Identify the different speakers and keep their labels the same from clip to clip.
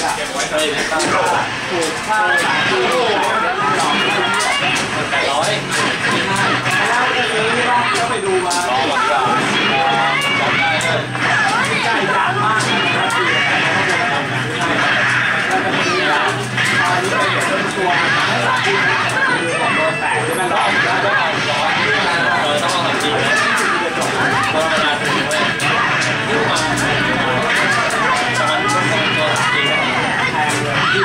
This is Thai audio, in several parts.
Speaker 1: เก็บไว้ใส่ในตู้ถูกค่าตู้800แล้วจะซื้อที่บ้านก็ไปดูมาลองดีกว่าจำได้เลยใช่จานมากนะครับแล้วก็มีตอนนี้ไปเห็นตัวให้หลักที่คือของโดนแตกใช่ไหมร้อนแล้วก็เอาร้อนต้องเอาจริงนะเพราะเวลาถึงเลยยิ่งมาแต่มันต้องตัวจริงแพงเลยที่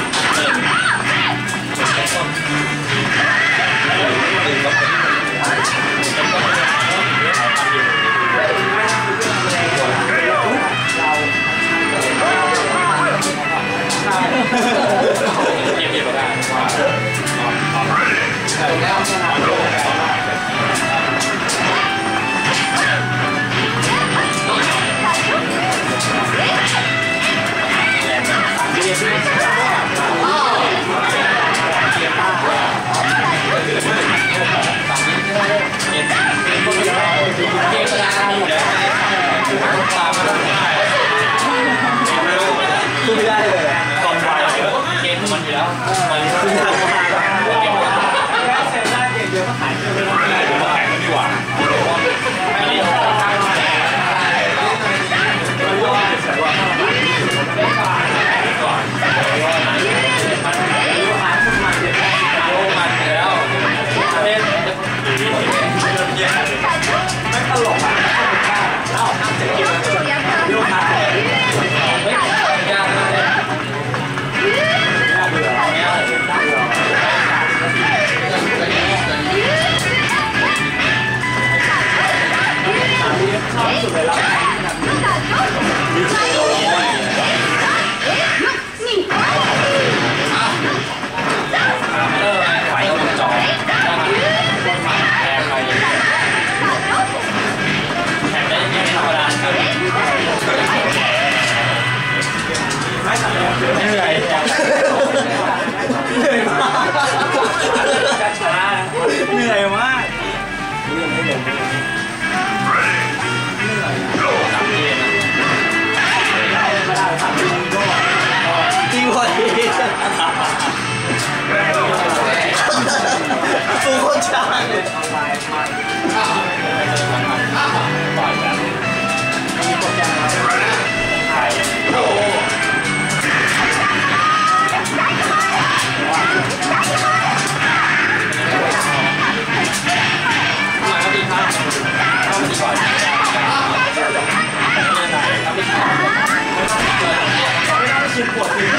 Speaker 1: ไม่ได้เลยตอนไวเกมมันอยู่แล้วมันขึ้นทางมาแค่เซนได้เกมเดียวก็ขายเงินไม่ได้เดี๋ยวมาขายกันดีกว่าไม่ได้ไม่ตลกอ่ะเอ้าห้ามเจ็บกินเดี๋ยวขาดไม่ยากเลยเบื่อเนี่ยชอบสุดเลยแล้วไฟต้องจอแข่งได้ยังไงธรรมดาครับไม่เหนื่อยเหนื่อยมากตีพอดีฟูโคชาเลยปล่อยแบบมีโปรแกรมถ่ายโอ้ชิมขวดนึง